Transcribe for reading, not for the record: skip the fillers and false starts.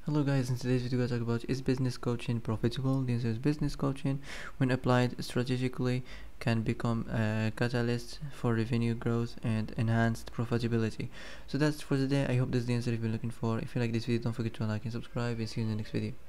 Hello guys, in today's video I talk about, is business coaching profitable? The answer is business coaching, when applied strategically, can become a catalyst for revenue growth and enhanced profitability. So that's for today. I hope this is the answer you've been looking for. If you like this video, don't forget to like and subscribe, and see you in the next video.